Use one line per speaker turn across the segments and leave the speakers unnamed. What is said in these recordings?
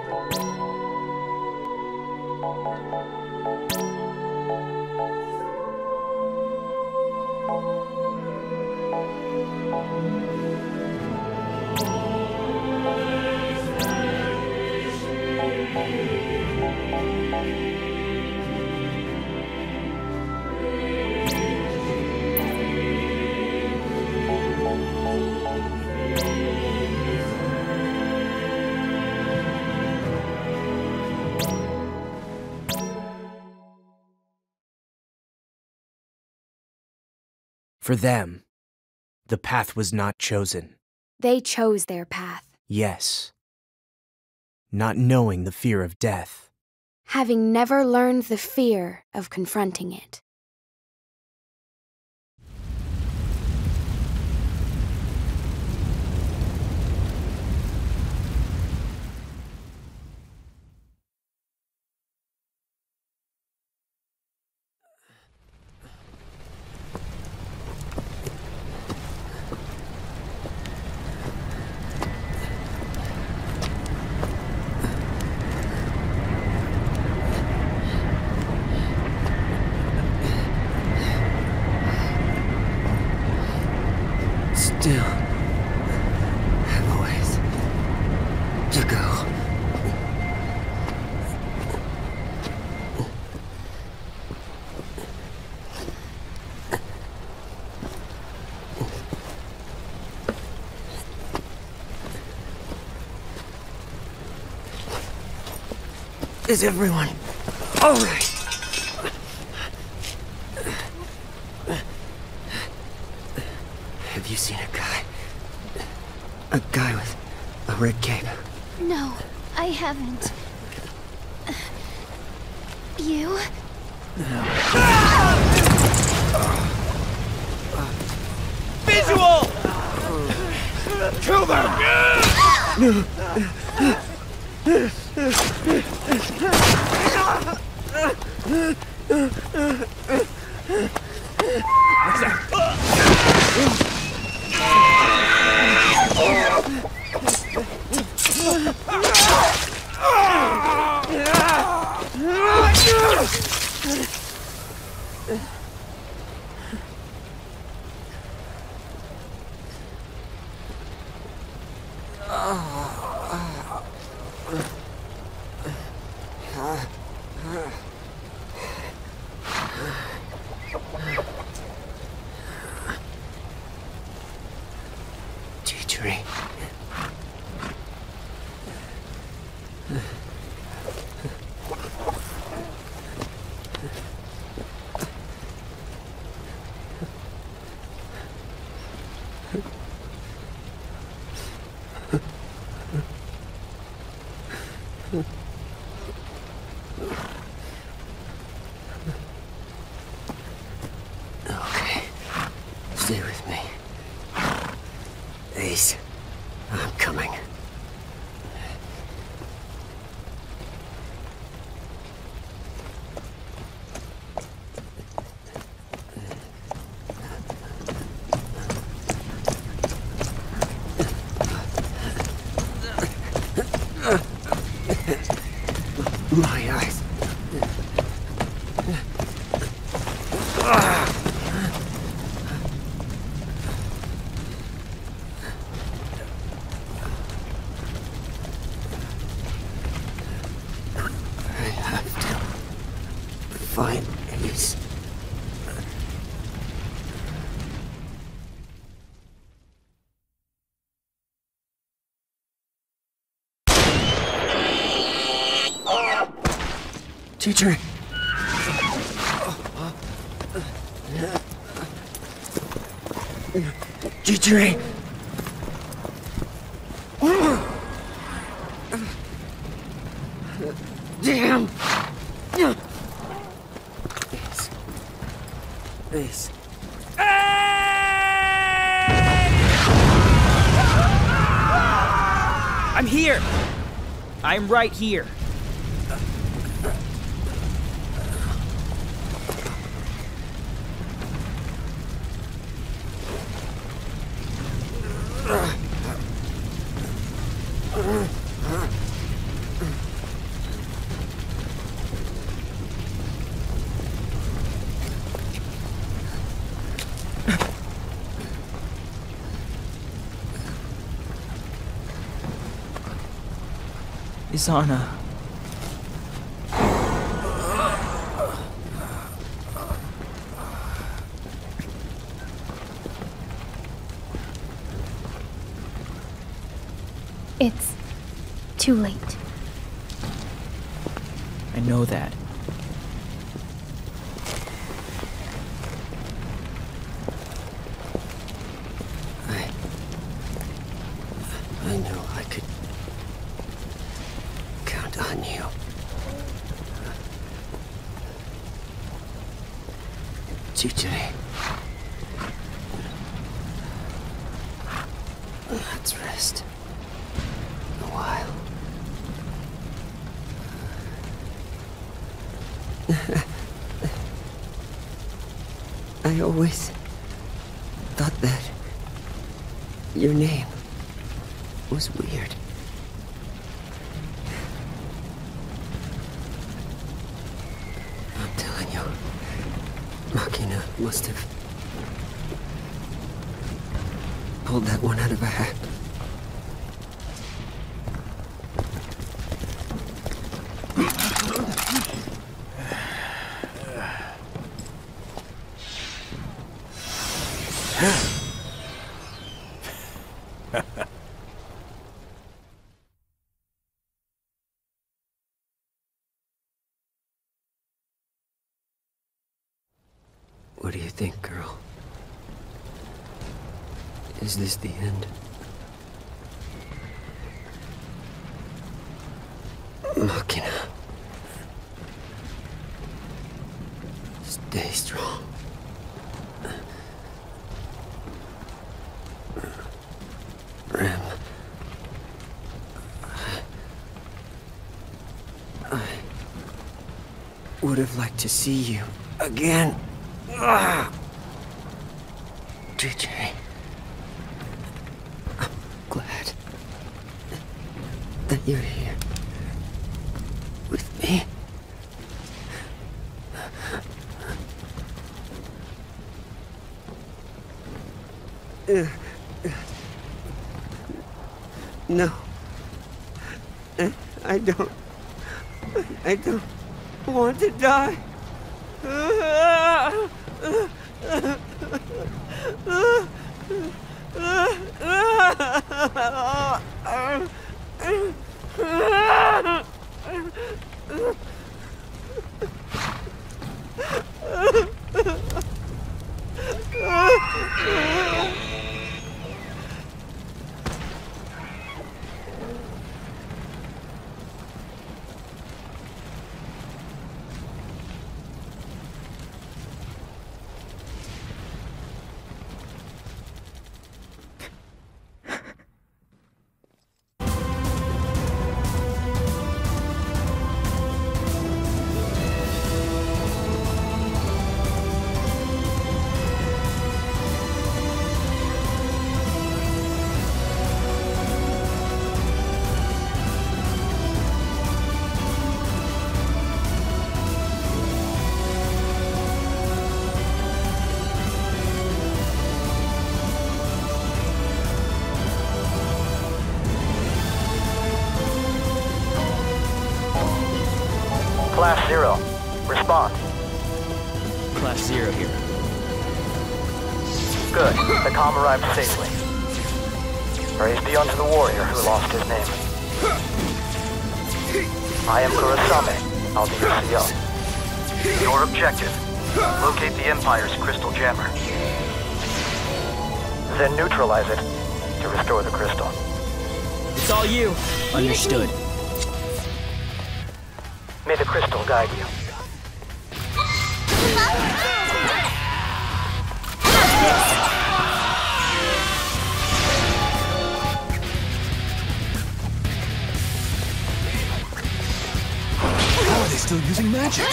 For them, the path was not chosen.
They chose their path.
Yes. Not knowing the fear of death.
Having never learned the fear of confronting it.
Still have a ways to go. Is everyone all right? Have you seen a guy? A guy with a red cape?
No, I haven't. You?
Visual! Kill them! What's that?
Okay, stay with me. Ace, I'm coming. My eyes. I have to find Ace. Teacher! Teacher! Damn! Ace.
I'm here! I'm right here. is on a...
It's too late.
I know that.
I knew I could count on you. TJ. Let's rest. A while. I always thought that your name was weird. I'm telling you, Machina must have pulled that one out of a hat. What do you think, girl? Is this the end? Machina. Stay strong. Rem. I would have liked to see you again. JJ, I'm glad that you're here with me. No, I don't want to die.
Class 0. Response.
Class 0 here.
Good. The comm arrived safely. Praise be unto the warrior who lost his name. I am Kurasame. I'll be your CO. Your objective. Locate the Empire's crystal jammer. Then neutralize it to restore the crystal.
It's all you. Understood.
May the crystal guide you.
How are they still using magic?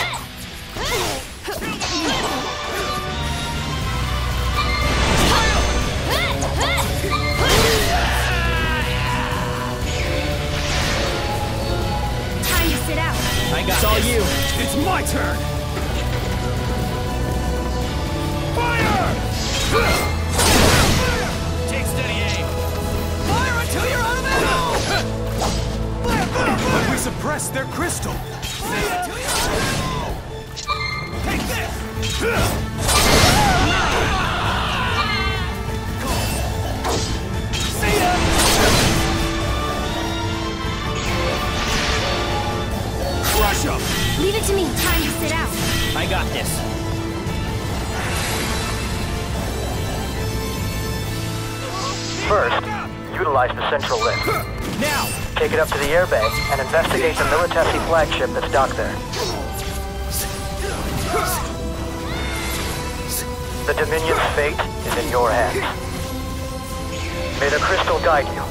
Time to sit out.
I got It's all you.
It's my turn! Fire!
Take steady aim.
Fire until you're out of ammo! What we test their crystal. Take this! Crush 'em!
Leave it to me.
Time to sit out.
I got this.
First, utilize the central lift.
Now!
Take it up to the airbay and investigate the Militesi flagship that's docked there. The Dominion's fate is in your hands. May the crystal guide you.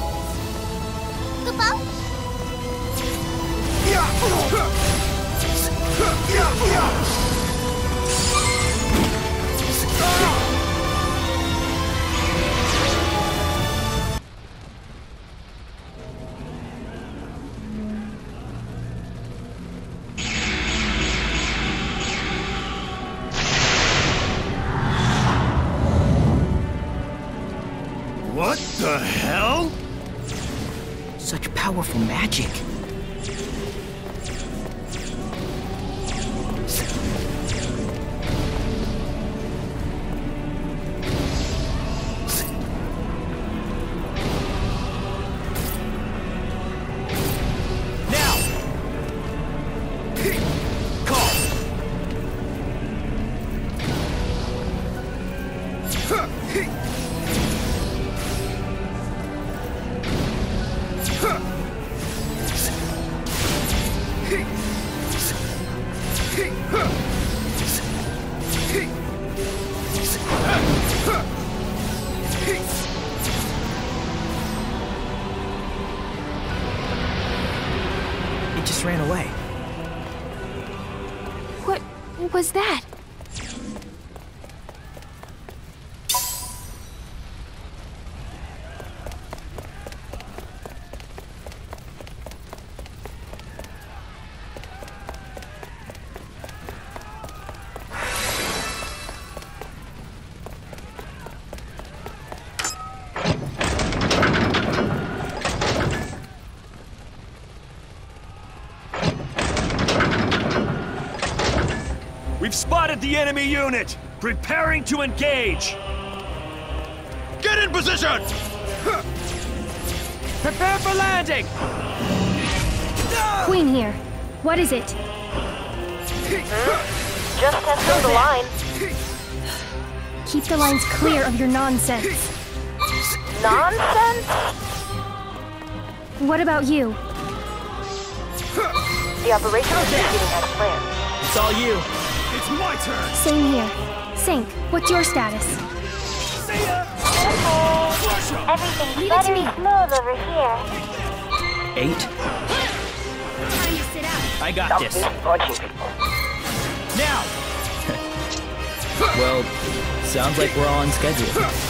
What the hell?
Such powerful magic. It just ran away.
What was that?
We've spotted the enemy unit! Preparing to engage! Get in position!
Prepare for landing!
Queen here. What is it?
Just testing the line.
Keep the lines clear of your nonsense.
Nonsense?
What about you?
The operation is proceeding as planned.
It's all you.
It's my turn!
Same here. Sync, what's your status?
See ya! Crush 'em!
Everything's
Leave it to
very
me.
smooth over here.
8.
Time to sit out.
I got
Stop
this.
busy punching people.
Now! Well, sounds like we're all on schedule.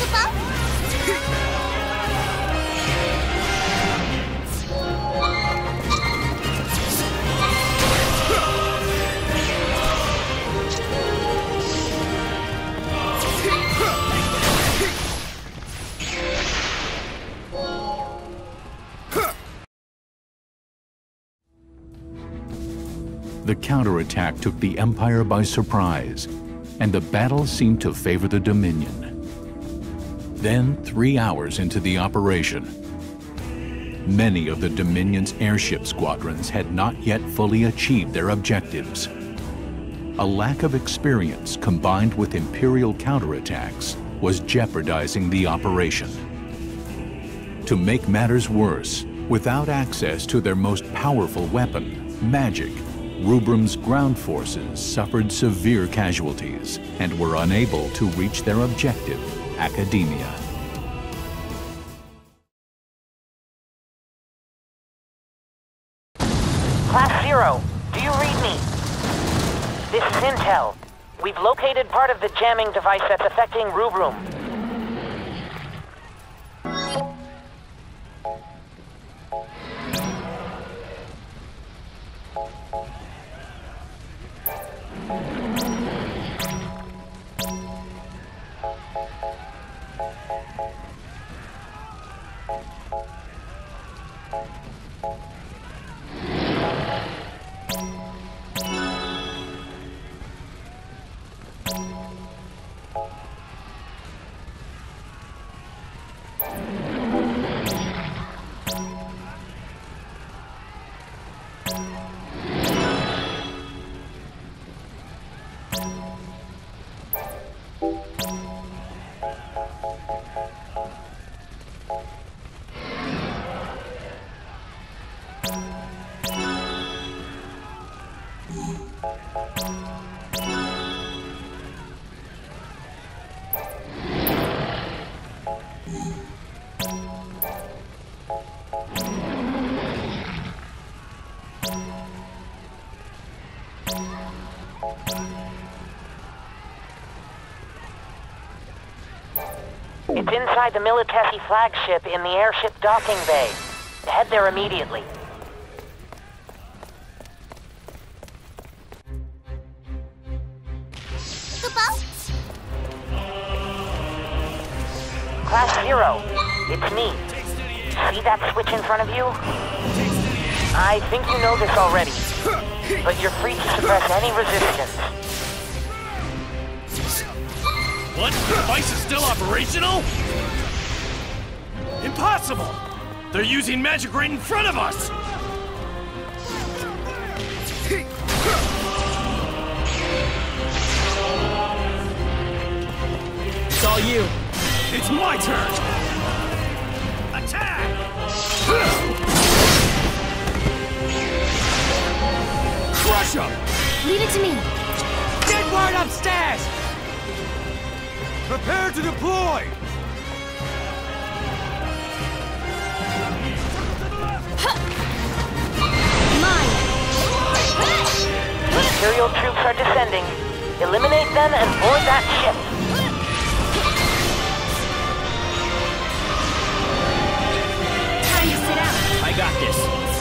The counterattack took the Empire by surprise, and the battle seemed to favor the Dominion. Then, 3 hours into the operation, many of the Dominion's airship squadrons had not yet fully achieved their objectives. A lack of experience combined with Imperial counterattacks was jeopardizing the operation. To make matters worse, without access to their most powerful weapon, magic, Rubrum's ground forces suffered severe casualties and were unable to reach their objective, Academia.
Class 0, do you read me? This is Intel. We've located part of the jamming device that's affecting Rubrum. It's inside the Militesi flagship in the airship docking bay. Head there immediately. Class 0, it's me. See that switch in front of you? I think you know this already, but you're free to suppress any resistance.
What? The device is still operational? Impossible! They're using magic right in front of us!
It's all you.
It's my turn! Attack! Crush him!
Leave it to me.
Get word upstairs! Prepare to deploy!
Mine.
Imperial troops are descending. Eliminate them and board that ship.
Time to sit out.
I got this.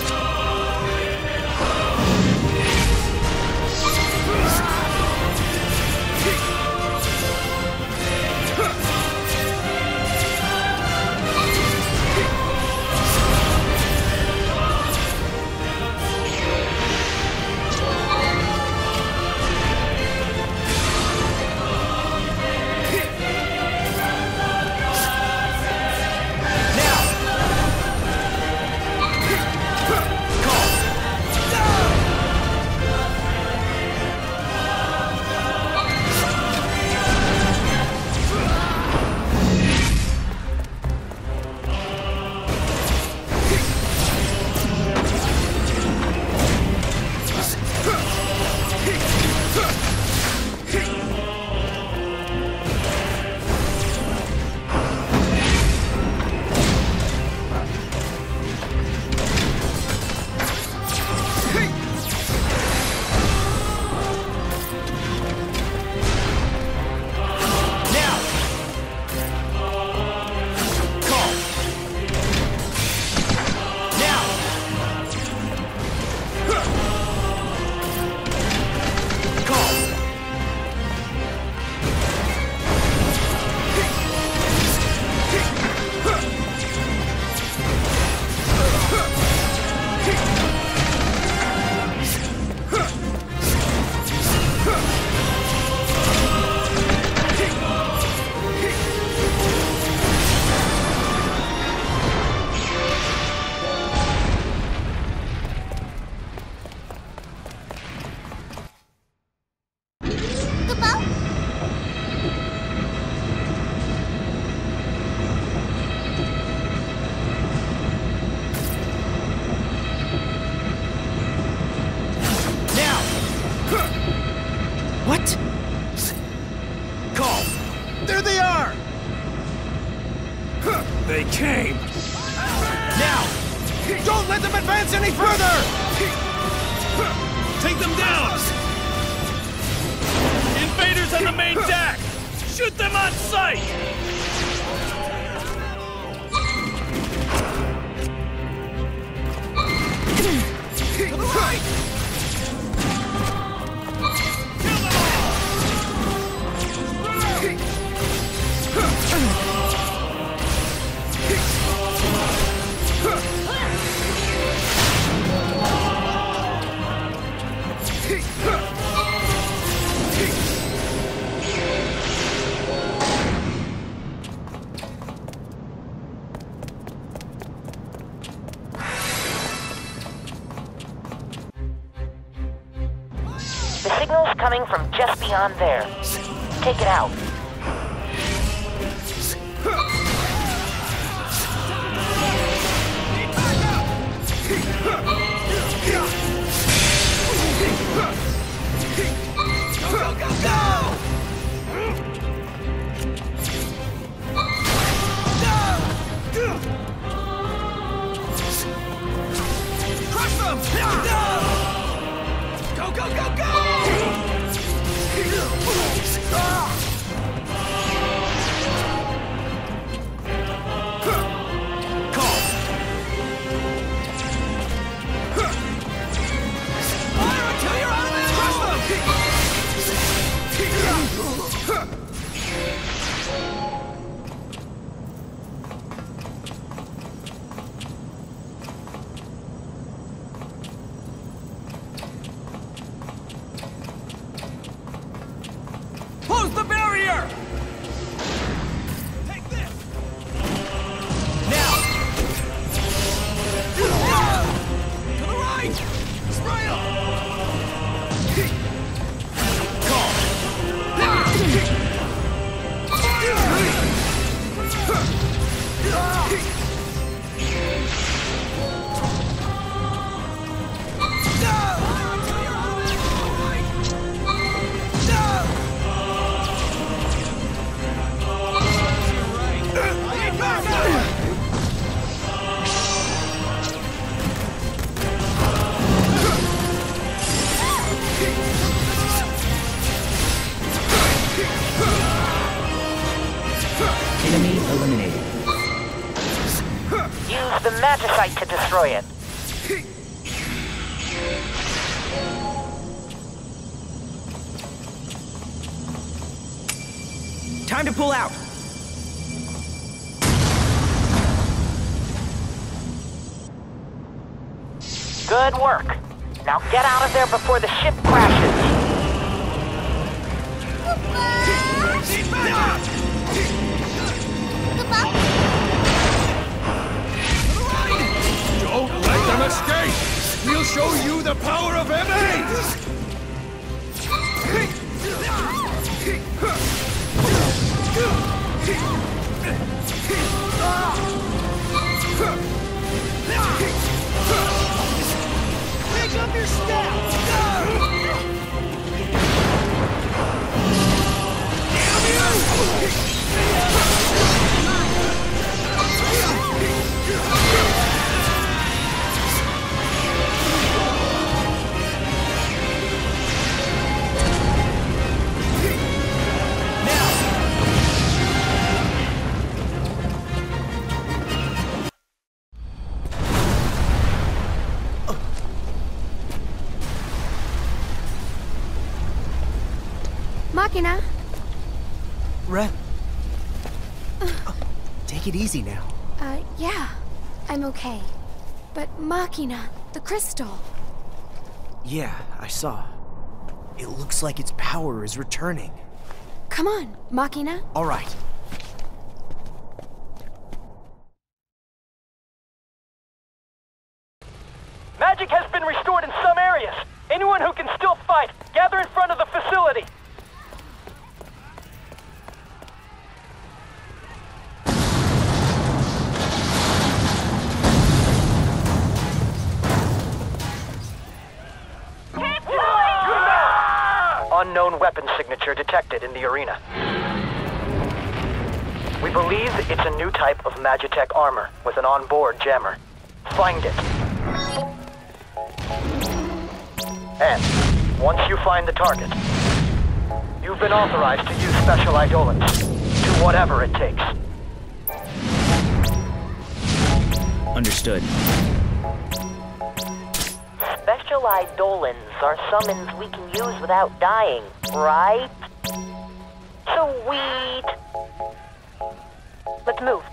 What? Call! There they are! They came! Now! Don't let them advance any further! Take them down! Invaders on the main deck! Shoot them on sight! To the right!
The signal's coming from just beyond there. Take it out.
Go, go, go! Crush them! Go, go, go, go!
the magicite to destroy it.
Time to pull out.
Good work. Now get out of there before the ship crashes.
Don't let them escape! We'll show you the power of MA! Pick up your staff!
Machina?
Red. Take it easy now.
Yeah. I'm okay. But Machina, the crystal.
Yeah, I saw. It looks like its power is returning.
Come on, Machina.
All right.
Magic has been restored in some areas. Anyone who can still fight, gather in front of the facility. Unknown weapon signature detected in the arena. We believe it's a new type of Magitech armor with an onboard jammer. Find it. And once you find the target, you've been authorized to use special eidolons. Do whatever it takes.
Understood.
Special eidolons are summons we can use without dying, right? Sweet. Let's move.